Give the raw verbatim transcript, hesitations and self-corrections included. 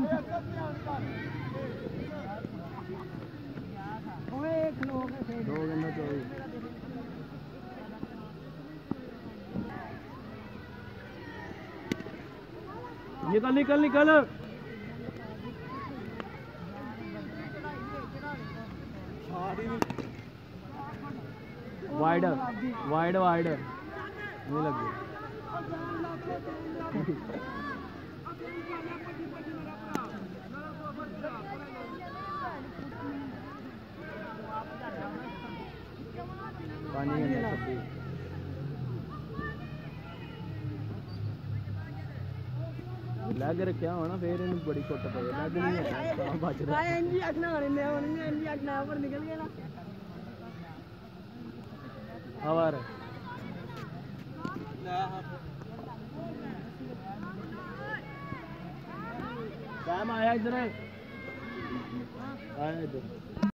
दो गन्ना चौबीस निकल निकल निकल वाइड वाइड वाइड नहीं लग गई पानी लग रखा होना फिर इन बड़ी कुट पे लग नहीं है बच रहा है इंजी अखना होने होने इंजी अखना ऊपर निकल गया ना हवार टाइम आया इधर आया इधर